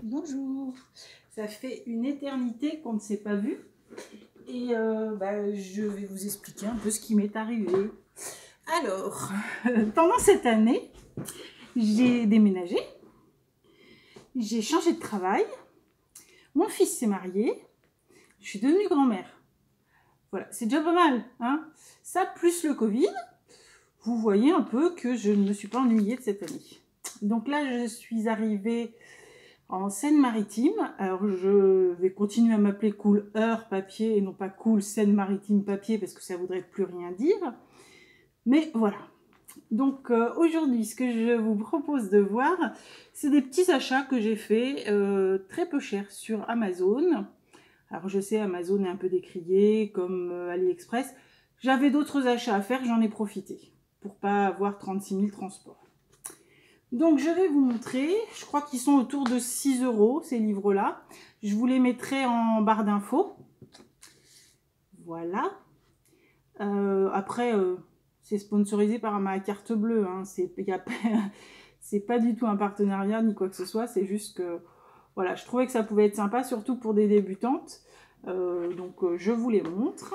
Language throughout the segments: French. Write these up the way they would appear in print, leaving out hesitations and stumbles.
Bonjour, ça fait une éternité qu'on ne s'est pas vu et je vais vous expliquer un peu ce qui m'est arrivé. Alors, pendant cette année, j'ai déménagé, j'ai changé de travail, mon fils s'est marié, je suis devenue grand-mère. Voilà, c'est déjà pas mal, hein? Ça plus le Covid, vous voyez un peu que je ne me suis pas ennuyée de cette année. Donc là, je suis arrivée en Seine-Maritime. Alors je vais continuer à m'appeler Cool Heure Papier et non pas Cool Seine-Maritime Papier parce que ça voudrait plus rien dire. Mais voilà. Donc aujourd'hui, ce que je vous propose de voir, c'est des petits achats que j'ai faits très peu chers sur Amazon. Alors je sais, Amazon est un peu décrié comme AliExpress. J'avais d'autres achats à faire, j'en ai profité pour pas avoir 36 000 transports. Donc je vais vous montrer, je crois qu'ils sont autour de 6 € ces livres-là. Je vous les mettrai en barre d'infos. Voilà. Après, c'est sponsorisé par ma carte bleue. Hein. C'est pas du tout un partenariat ni quoi que ce soit. C'est juste que voilà, je trouvais que ça pouvait être sympa, surtout pour des débutantes. Je vous les montre.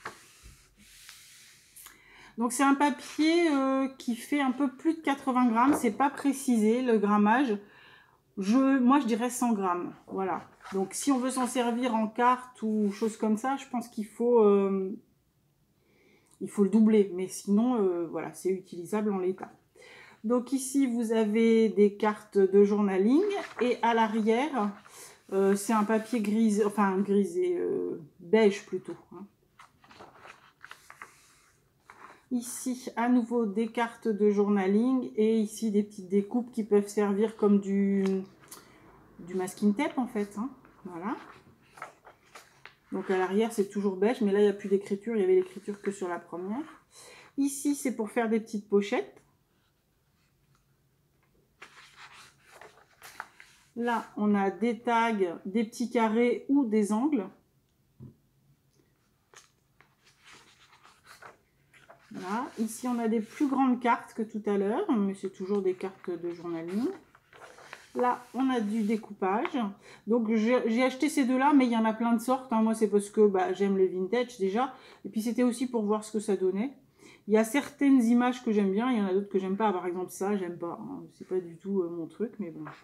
Donc c'est un papier qui fait un peu plus de 80 grammes, c'est pas précisé le grammage. Moi je dirais 100 grammes, voilà. Donc si on veut s'en servir en carte ou chose comme ça, je pense qu'il faut le doubler. Mais sinon, voilà, c'est utilisable en l'état. Donc ici vous avez des cartes de journaling et à l'arrière, c'est un papier grisé, enfin grisé, beige plutôt. Hein. Ici, à nouveau, des cartes de journaling et ici, des petites découpes qui peuvent servir comme du masking tape, en fait. Hein. Voilà. Donc, à l'arrière, c'est toujours beige, mais là, il n'y a plus d'écriture. Il y avait l'écriture que sur la première. Ici, c'est pour faire des petites pochettes. Là, on a des tags, des petits carrés ou des angles. Voilà. Ici, on a des plus grandes cartes que tout à l'heure, mais c'est toujours des cartes de journaling. Là, on a du découpage. Donc, j'ai acheté ces deux-là, mais il y en a plein de sortes. Hein. Moi, c'est parce que j'aime les vintage déjà. Et puis, c'était aussi pour voir ce que ça donnait. Il y a certaines images que j'aime bien, il y en a d'autres que j'aime pas. Par exemple, ça, j'aime pas. Hein. C'est pas du tout mon truc, mais bon.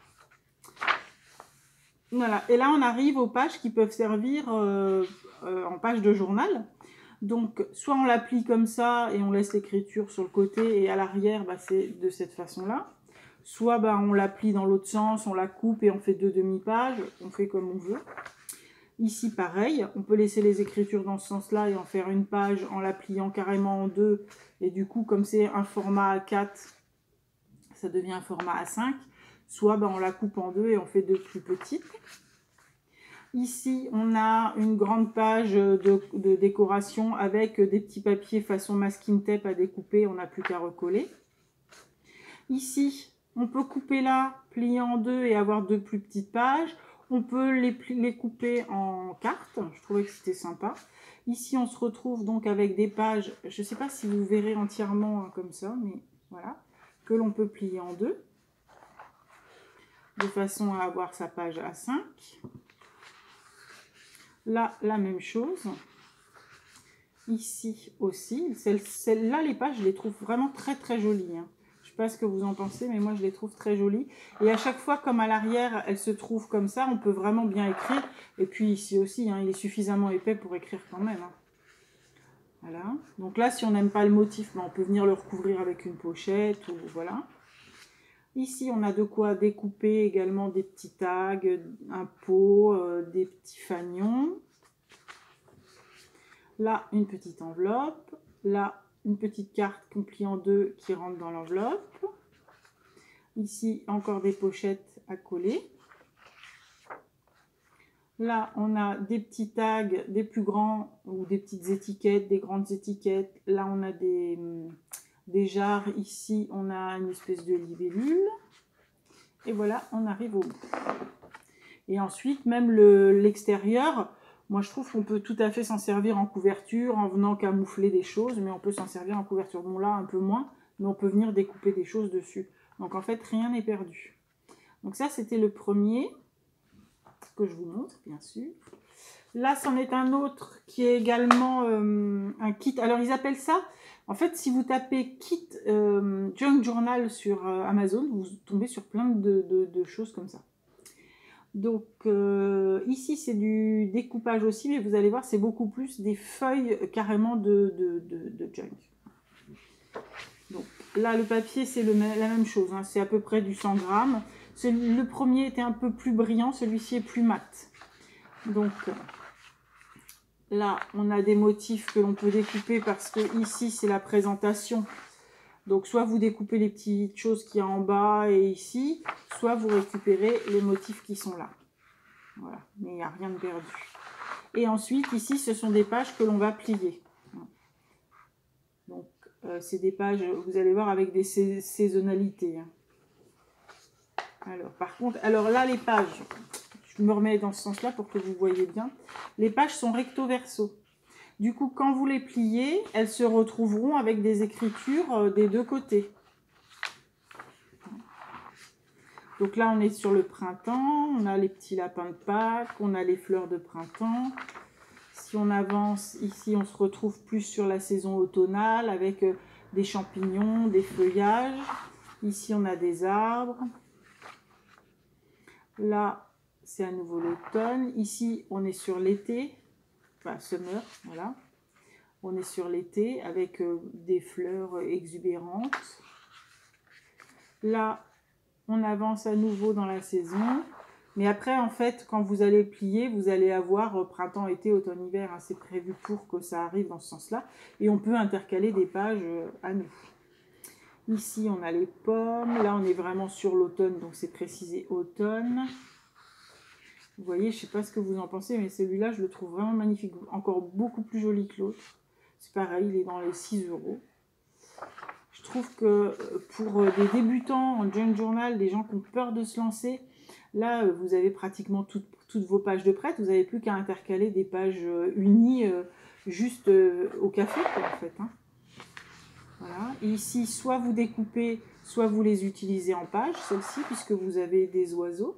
Voilà. Et là, on arrive aux pages qui peuvent servir en page de journal. Donc, soit on la plie comme ça et on laisse l'écriture sur le côté et à l'arrière, c'est de cette façon-là. Soit on la plie dans l'autre sens, on la coupe et on fait 2 demi-pages. On fait comme on veut. Ici, pareil, on peut laisser les écritures dans ce sens-là et en faire une page en la pliant carrément en 2. Et du coup, comme c'est un format A4, ça devient un format A5. Soit on la coupe en 2 et on fait 2 plus petites. Ici, on a une grande page de décoration avec des petits papiers façon masking tape à découper. On n'a plus qu'à recoller. Ici, on peut couper là, plier en 2 et avoir 2 plus petites pages. On peut les couper en cartes. Je trouvais que c'était sympa. Ici, on se retrouve donc avec des pages. Je ne sais pas si vous verrez entièrement comme ça, mais voilà. Que l'on peut plier en 2. De façon à avoir sa page A5. Là, la même chose. Ici aussi. Celle-là, les pages, je les trouve vraiment très très jolies. Hein. Je ne sais pas ce que vous en pensez, mais moi, je les trouve très jolies. Et à chaque fois, comme à l'arrière, elles se trouvent comme ça, on peut vraiment bien écrire. Et puis ici aussi, hein, il est suffisamment épais pour écrire quand même. Hein. Voilà. Donc là, si on n'aime pas le motif, on peut venir le recouvrir avec une pochette. Ou voilà. Ici, on a de quoi découper également des petits tags, un pot, des petits fanions. Là, une petite enveloppe. Là, une petite carte qu'on plie en 2 qui rentre dans l'enveloppe. Ici, encore des pochettes à coller. Là, on a des petits tags, des plus grands ou des petites étiquettes, des grandes étiquettes. Là, on a des jarres. Ici, on a une espèce de libellule. Et voilà, on arrive au bout. Et ensuite, même l'extérieur, moi je trouve qu'on peut tout à fait s'en servir en couverture, en venant camoufler des choses, mais on peut s'en servir en couverture. Bon là, un peu moins, mais on peut venir découper des choses dessus. Donc en fait, rien n'est perdu. Donc ça, c'était le premier. que je vous montre, bien sûr. Là, c'en est un autre qui est également un kit. Alors, ils appellent ça, en fait, si vous tapez kit junk journal sur Amazon, vous tombez sur plein de choses comme ça. Donc, ici, c'est du découpage aussi, mais vous allez voir, c'est beaucoup plus des feuilles carrément de junk. Donc, là, le papier, c'est la même chose, hein, c'est à peu près du 100 grammes. Le premier était un peu plus brillant, celui-ci est plus mat. Donc, là, on a des motifs que l'on peut découper parce que ici, c'est la présentation. Donc, soit vous découpez les petites choses qu'il y a en bas et ici, soit vous récupérez les motifs qui sont là. Voilà, mais il n'y a rien de perdu. Et ensuite, ici, ce sont des pages que l'on va plier. Donc, c'est des pages, vous allez voir, avec des saisonnalités. Alors, par contre, alors là, les pages, je me remets dans ce sens-là pour que vous voyez bien. Les pages sont recto-verso. Du coup, quand vous les pliez, elles se retrouveront avec des écritures des deux côtés. Donc là, on est sur le printemps, on a les petits lapins de Pâques, on a les fleurs de printemps. Si on avance, ici, on se retrouve plus sur la saison automnale avec des champignons, des feuillages. Ici, on a des arbres. Là, c'est à nouveau l'automne. Ici, on est sur l'été, enfin, summer, voilà. On est sur l'été avec des fleurs exubérantes. Là, on avance à nouveau dans la saison. Mais après, en fait, quand vous allez plier, vous allez avoir printemps, été, automne, hiver. Hein, c'est prévu pour que ça arrive dans ce sens-là. Et on peut intercaler des pages à nous. Ici, on a les pommes. Là, on est vraiment sur l'automne, donc c'est précisé automne. Vous voyez, je ne sais pas ce que vous en pensez, mais celui-là, je le trouve vraiment magnifique. Encore beaucoup plus joli que l'autre. C'est pareil, il est dans les 6 €. Je trouve que pour des débutants en junk journal, des gens qui ont peur de se lancer, là, vous avez pratiquement toutes vos pages de prêt. Vous n'avez plus qu'à intercaler des pages unies juste au café, quoi, en fait. Hein. Voilà. Et ici, soit vous découpez, soit vous les utilisez en pages, celle-ci, puisque vous avez des oiseaux.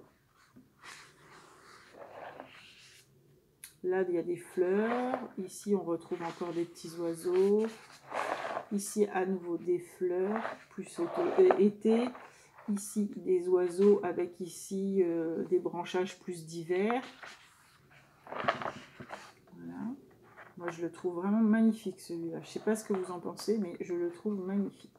Là, il y a des fleurs. Ici, on retrouve encore des petits oiseaux. Ici, à nouveau, des fleurs, plus été. Ici, des oiseaux avec ici des branchages plus d'hiver. Voilà. Moi, je le trouve vraiment magnifique, celui-là. Je ne sais pas ce que vous en pensez, mais je le trouve magnifique.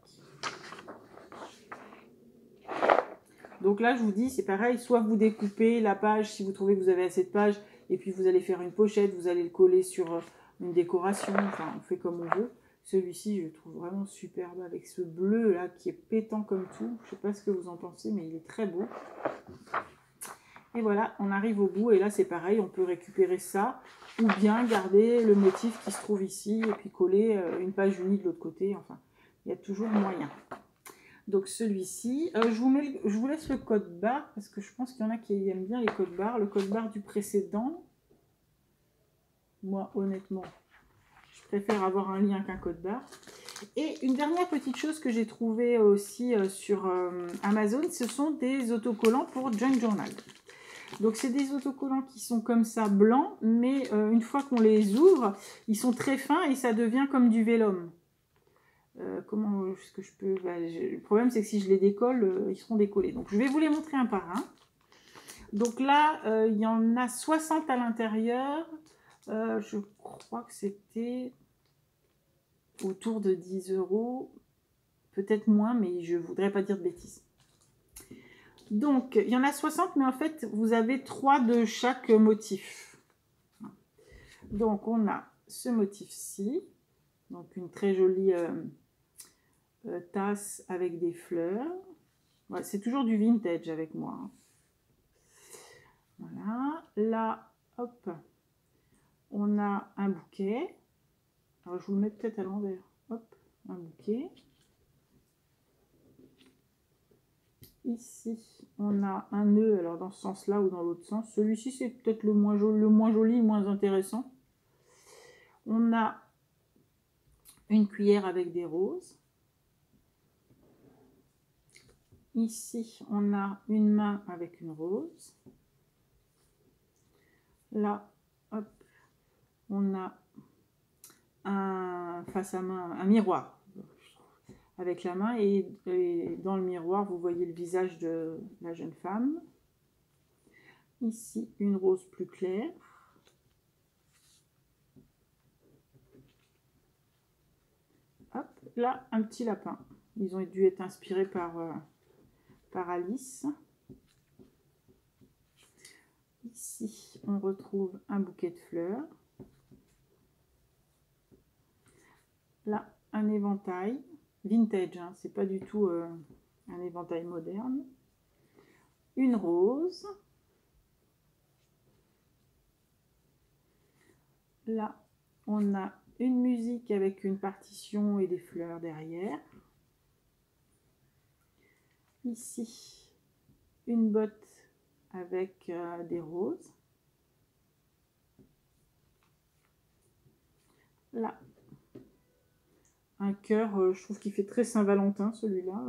Donc là, je vous dis, c'est pareil. Soit vous découpez la page, si vous trouvez que vous avez assez de pages, et puis vous allez faire une pochette, vous allez le coller sur une décoration. Enfin, on fait comme on veut. Celui-ci, je le trouve vraiment superbe avec ce bleu là qui est pétant comme tout. Je ne sais pas ce que vous en pensez, mais il est très beau. Et voilà, on arrive au bout et là c'est pareil, on peut récupérer ça ou bien garder le motif qui se trouve ici et puis coller une page unie de l'autre côté. Enfin, il y a toujours moyen. Donc celui-ci, je vous laisse le code barre parce que je pense qu'il y en a qui aiment bien les codes barres. Le code barre du précédent, moi honnêtement, je préfère avoir un lien qu'un code barre. Et une dernière petite chose que j'ai trouvée aussi sur Amazon, ce sont des autocollants pour junk journal. Donc c'est des autocollants qui sont comme ça blancs, mais une fois qu'on les ouvre, ils sont très fins et ça devient comme du vélum. Comment est-ce que je peux... le problème c'est que si je les décolle, ils seront décollés. Donc je vais vous les montrer un par un. Donc là, il y en a 60 à l'intérieur. Je crois que c'était autour de 10 €, peut-être moins, mais je ne voudrais pas dire de bêtises. Donc, il y en a 60, mais en fait, vous avez 3 de chaque motif. Donc, on a ce motif-ci, donc une très jolie tasse avec des fleurs. Ouais, c'est toujours du vintage avec moi. Hein. Voilà. Là, hop, on a un bouquet. Alors, je vous le mets peut-être à l'envers. Hop, un bouquet. Ici, on a un nœud, alors dans ce sens-là ou dans l'autre sens. Celui-ci, c'est peut-être le moins joli, le moins intéressant. On a une cuillère avec des roses. Ici, on a une main avec une rose. Là, hop, on a un face à main, un miroir avec la main, et dans le miroir, vous voyez le visage de la jeune femme. Ici, une rose plus claire. Hop, là, un petit lapin. Ils ont dû être inspirés par Alice. Ici, on retrouve un bouquet de fleurs. Là, un éventail vintage, hein, c'est pas du tout un éventail moderne. Une rose. Là, on a une musique avec une partition et des fleurs derrière. Ici, une botte avec des roses. Là, un cœur, je trouve qu'il fait très Saint-Valentin, celui-là.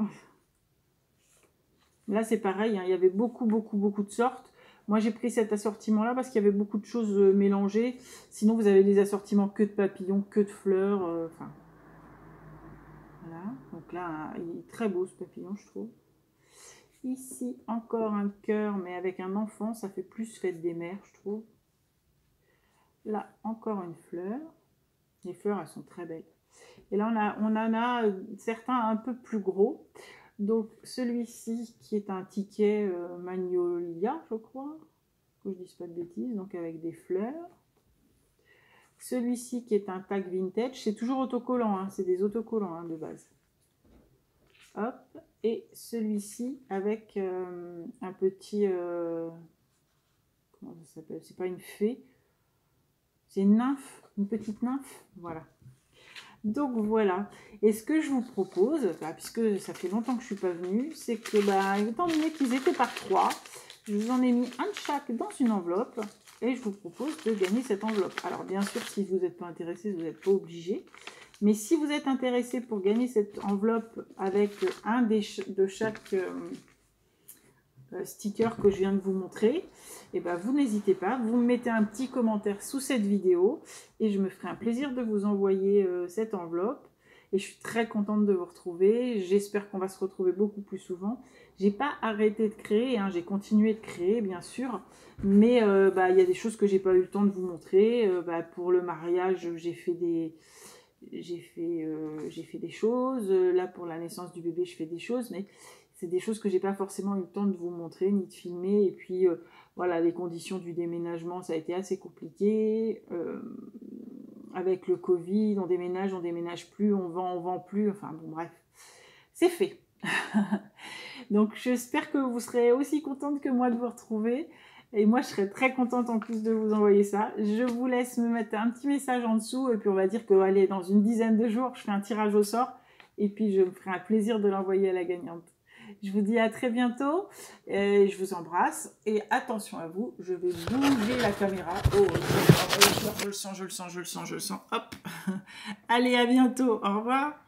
Là, c'est pareil, hein, il y avait beaucoup de sortes. Moi, j'ai pris cet assortiment-là parce qu'il y avait beaucoup de choses mélangées. Sinon, vous avez des assortiments que de papillons, que de fleurs. Enfin, voilà. Donc là, il est très beau, ce papillon, je trouve. Ici, encore un cœur, mais avec un enfant. Ça fait plus fête des mères, je trouve. Là, encore une fleur. Les fleurs, elles sont très belles. Et là, on en a certains un peu plus gros. Donc, celui-ci qui est un ticket Magnolia, je crois, que je ne dise pas de bêtises, donc avec des fleurs. Celui-ci qui est un tag vintage, c'est toujours autocollant, hein, c'est des autocollants hein, de base. Hop, et celui-ci avec un petit, comment ça s'appelle? C'est pas une fée, c'est une nymphe, une petite nymphe, voilà. Donc voilà, et ce que je vous propose, puisque ça fait longtemps que je ne suis pas venue, c'est que, étant donné qu'ils étaient par 3, je vous en ai mis un de chaque dans une enveloppe, et je vous propose de gagner cette enveloppe. Alors bien sûr, si vous n'êtes pas intéressé, vous n'êtes pas obligé, mais si vous êtes intéressé pour gagner cette enveloppe avec un de chaque sticker que je viens de vous montrer, et vous n'hésitez pas, vous me mettez un petit commentaire sous cette vidéo et je me ferai un plaisir de vous envoyer cette enveloppe. Et je suis très contente de vous retrouver, j'espère qu'on va se retrouver beaucoup plus souvent. J'ai pas arrêté de créer, hein, j'ai continué de créer bien sûr, mais il y a des choses que j'ai pas eu le temps de vous montrer. Pour le mariage, j'ai fait des choses, là pour la naissance du bébé je fais des choses, mais c'est des choses que j'ai pas forcément eu le temps de vous montrer ni de filmer. Et puis voilà, les conditions du déménagement, ça a été assez compliqué. Avec le Covid, on déménage plus, on vend plus. Enfin bon, bref, c'est fait. Donc j'espère que vous serez aussi contente que moi de vous retrouver. Et moi, je serais très contente en plus de vous envoyer ça. Je vous laisse me mettre un petit message en dessous. Et puis on va dire que allez, dans une dizaine de jours, je fais un tirage au sort. Et puis je me ferai un plaisir de l'envoyer à la gagnante. Je vous dis à très bientôt, et je vous embrasse, et attention à vous, je vais bouger la caméra. Oh, je le sens, hop. Allez, à bientôt, au revoir.